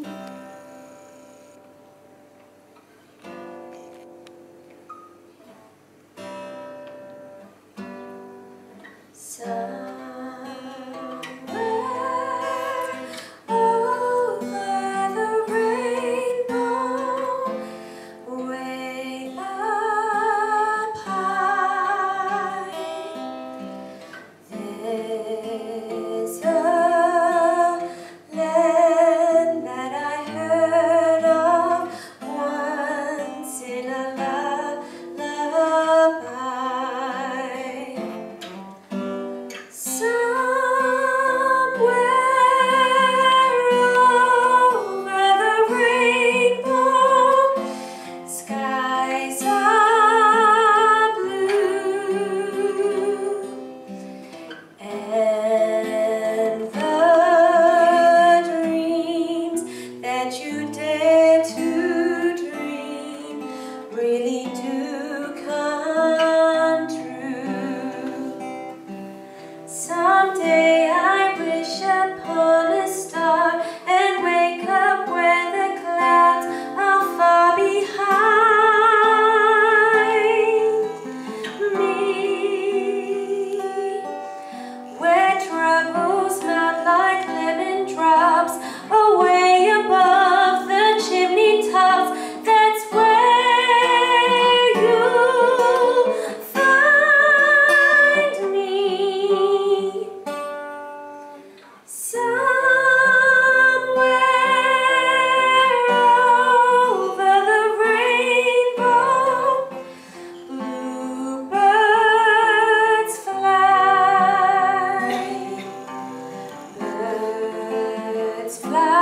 Really do come true. Someday I wish upon a star and wake up where the clouds are far behind me, where troubles melt like lemon drops away above the chimney tops. That's where fly.